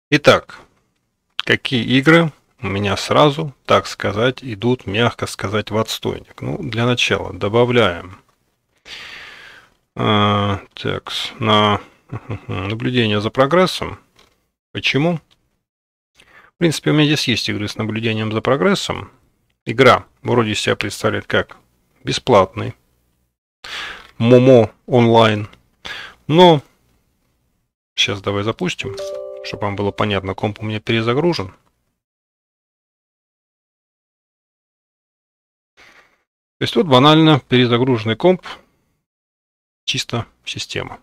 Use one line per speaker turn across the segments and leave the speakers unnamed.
Итак, какие игры у меня сразу, так сказать, идут, мягко сказать, в отстойник? Ну, для начала добавляем на наблюдение за прогрессом. Почему? В принципе, у меня здесь есть игры с наблюдением за прогрессом. Игра вроде себя представляет как бесплатный Момо онлайн. Но сейчас давай запустим, чтобы вам было понятно, комп у меня перезагружен. То есть вот банально перезагруженный комп, чисто система.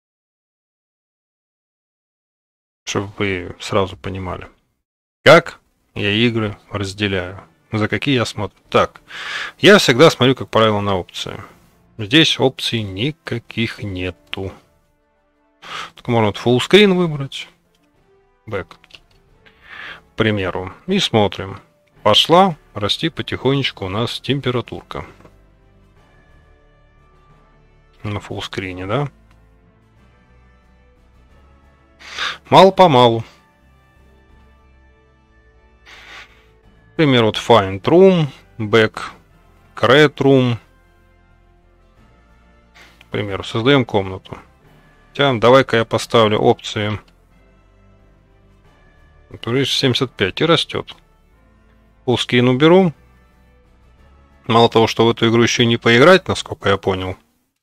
Чтобы вы сразу понимали, как я игры разделяю, за какие я смотрю. Так, я всегда смотрю, как правило, на опции. Здесь опций никаких нету. Только можно full screen выбрать. Back. К примеру. И смотрим. Пошла расти потихонечку у нас температурка. На full screen, да? Мало-помалу. Например, вот find room, back, create room. К примеру, создаем комнату. Давай-ка я поставлю опции 75 и растет. Fullscreen уберу. Мало того, что в эту игру еще не поиграть, насколько я понял.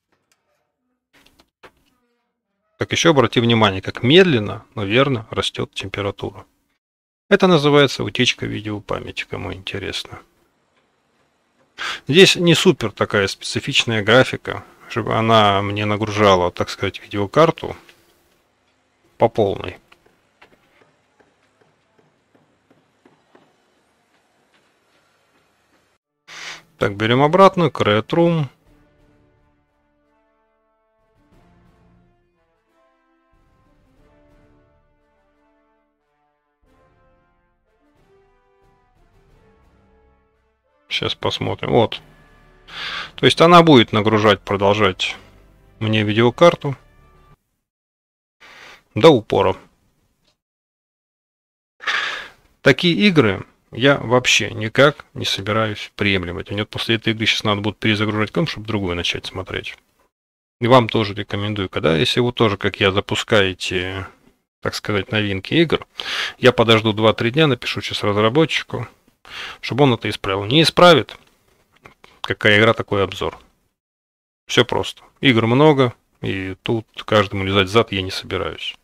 Так еще обрати внимание, как медленно, но верно растет температура. Это называется утечка видеопамяти, кому интересно. Здесь не супер такая специфичная графика, чтобы она мне нагружала, так сказать, видеокарту по полной. Так, берем обратно, Create Room. Сейчас посмотрим. Вот. То есть она будет нагружать, продолжать мне видеокарту до упора. Такие игры я вообще никак не собираюсь приемлемать. Мне после этой игры сейчас надо будет перезагружать комп, чтобы другую начать смотреть. И вам тоже рекомендую, когда, если вы тоже, как я, запускаете, так сказать, новинки игр, я подожду 2-3 дня, напишу сейчас разработчику, чтобы он это исправил. Не исправит, какая игра, такой обзор. Все просто. Игр много, и тут каждому лизать зад я не собираюсь.